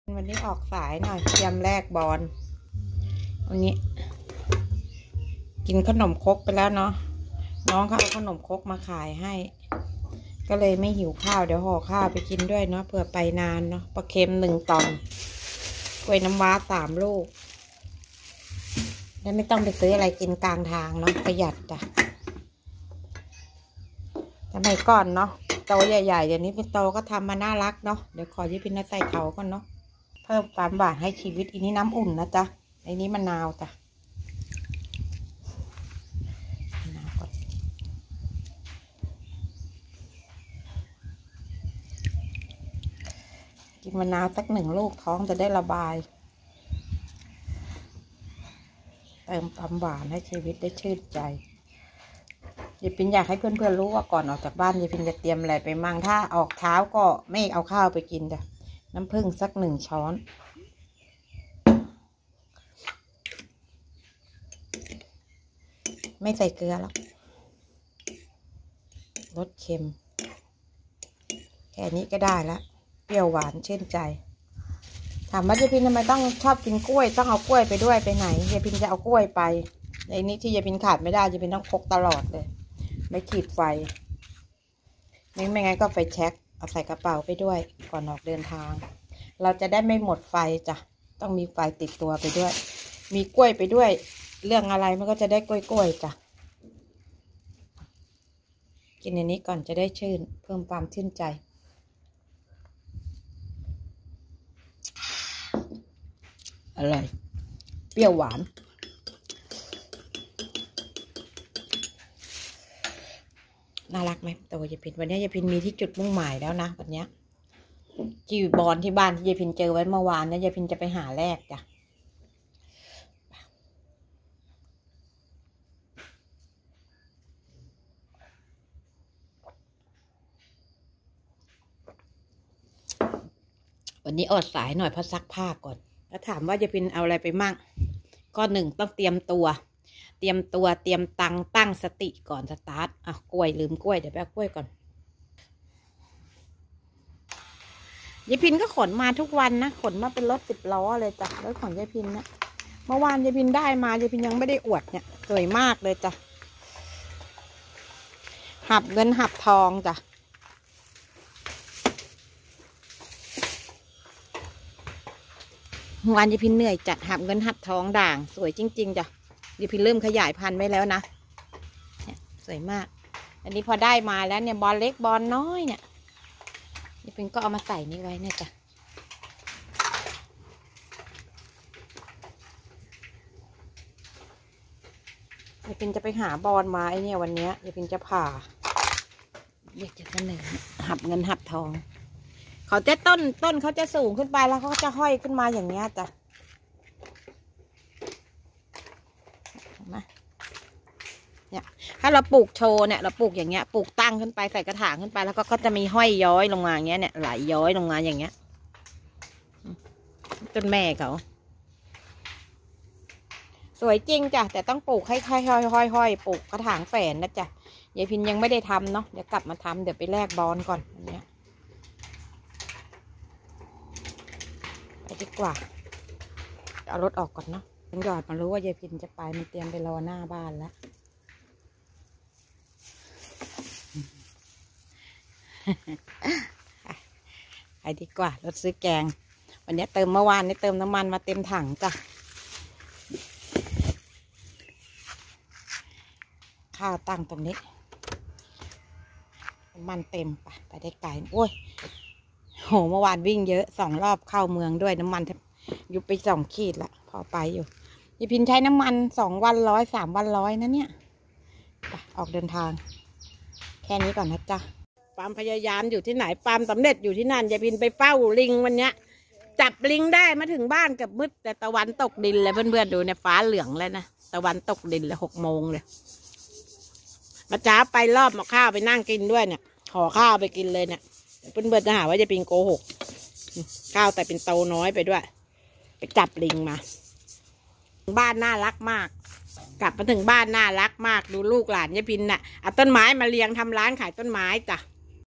วันนี้ออกสายหน่อยเตรียมแลกบอลวันนี้กินขนมครกไปแล้วเนาะน้องเขาเอาขนมครกมาขายให้ก็เลยไม่หิวข้าวเดี๋ยวห่อข้าวไปกินด้วยเนาะเผื่อไปนานเนาะปลาเค็ม1 ตอนกล้วยน้ำว้า3 ลูกแล้วไม่ต้องไปซื้ออะไรกินกลางทางเนาะประหยัดจ้ะสมัยก่อนเนาะโตใหญ่ๆเดี๋ยวนี้เป็นโตก็ทำมาน่ารักเนาะเดี๋ยวขอยี่พินใส่เขาก่อนเนาะเพิ่มความหวานให้ชีวิตอันนี้น้ำอุ่นนะจ๊ะอันนี้มะนาวจ้ะมะนาวก่อนกินมะนาวสัก1 ลูกท้องจะได้ระบายเติมความหวานให้ชีวิตได้ชื่นใจยายพินอยากให้เพื่อนๆรู้ว่าก่อนออกจากบ้านยายพินจะเตรียมอะไรไปมั่งถ้าออกเช้าก็ไม่เอาข้าวไปกินจ้ะน้ำผึ้งสัก1 ช้อนไม่ใส่เกลือแล้วรสเค็มแค่นี้ก็ได้แล้วเปรี้ยวหวานชื่นใจถามว่ายายพินทำไมต้องชอบกินกล้วยต้องเอากล้วยไปด้วยไปไหนยายพินจะเอากล้วยไปในนี้ที่ยายพินขาดไม่ได้ยายพินต้องพกตลอดเลยไม่ขีดไฟไม่งั้นก็ไฟแช็กเอาใส่กระเป๋าไปด้วยก่อนออกเดินทางเราจะได้ไม่หมดไฟจ้ะต้องมีไฟติดตัวไปด้วยมีกล้วยไปด้วยเรื่องอะไรมันก็จะได้กล้วยจ้ะกินอันนี้ก่อนจะได้ชื่นเพิ่มความชื่นใจอร่อยเปรี้ยวหวานน่ารักไหมตัวยายพินวันนี้ยายพินมีที่จุดมุ่งหมายแล้วนะวันนี้จีบอลที่บ้านที่ยายพินเจอไว้เมื่อวานนะยายพินจะไปหาแลกจ้ะวันนี้อดสายหน่อยเพราะซักผ้าก่อนแล้วถามว่ายายพินเอาอะไรไปมั่งก็1ต้องเตรียมตัวเตรียมตังตั้งสติก่อนสตาร์ทอ่ะกล้วยลืมกล้วยเดี๋ยวไปเอากล้วยก่อนยายพินก็ขนมาทุกวันนะขนมาเป็นรถ10 ล้อเลยจ้ะรถของยายพินนะเมื่อวานยายพินได้มายายพินยังไม่ได้อวดเนี่ยสวยมากเลยจ้ะหับเงินหับทองจ้ะเมื่อวานยายพินเหนื่อยจัดหับเงินหับทองด่างสวยจริงๆจ้ะยายพินเริ่มขยายพันธุ์ไว้แล้วนะเนี่ยสวยมากอันนี้พอได้มาแล้วเนี่ยบอลเล็กบอลน้อยเนี่ยยายพินก็เอามาใส่นี่ไว้เนี่ยจ้ะยายพินจะไปหาบอลมาไอเนี่ยวันนี้ยายพินจะผ่าอยากจะเสนอหับเงินหับทองเขาจะต้นเขาจะสูงขึ้นไปแล้วเขาจะห้อยขึ้นมาอย่างเงี้ยจ้ะเนี่ยถ้าเราปลูกโชว์เนี่ยเราปลูกอย่างเงี้ยปลูกตั้งขึ้นไปใส่กระถางขึ้นไปแล้วก็จะมีห้อยย้อยลงมาอย่างเงี้ยเนี่ยไหลย้อยลงมาอย่างเงี้ยต้นแม่เขาสวยจริงจ้ะแต่ต้องปลูกให้ห้อยปลูกกระถางแฝนนะจ้ะยายพินยังไม่ได้ทำเนาะเดี๋ยวกลับมาทำเดี๋ยวไปแลกบอลก่อนอันเนี้ยไปดีกว่าเอารถออกก่อนเนาะมันหยอดมารู้ว่ายายพินจะไปมันเตรียมไปรอหน้าบ้านแล้วไปดีกว่ารถซื้อแกงวันนี้เติมเมื่อวานนี้เติมน้ำมันมาเต็มถังจ้ะข้าวตั้งตรงนี้น้ำมันเต็มไปได้ไกลโอ้ยโหเมื่อวานวิ่งเยอะ2 รอบเข้าเมืองด้วยน้ำมันยุบไป2 ขีดละพอไปอยู่ยายพินใช้น้ำมัน2 วัน 100 3 วัน 100นะเนี่ยออกเดินทางแค่นี้ก่อนนะจ๊ะความพยายามอยู่ที่ไหนความสำเร็จอยู่ที่นั่นยายพินไปเฝ้าลิงวันเนี้ยจับลิงได้มาถึงบ้านกับมืดแต่ตะวันตกดินเลยเพื่อนๆดูเนี่ยฟ้าเหลืองแล้วนะตะวันตกดินเลย6 โมงเลยมาจ้าไปรอบมาข้าวไปนั่งกินด้วยเนี่ยขอข้าวไปกินเลยเนี่ยเพื่อนๆจะหาว่ายายพินโกหกข้าวแต่เป็นโตน้อยไปด้วยไปจับลิงมาบ้านน่ารักมากกลับมาถึงบ้านน่ารักมากดูลูกหลานยายพินน่ะเอาต้นไม้มาเลี้ยงทำร้านขายต้นไม้จ้ะ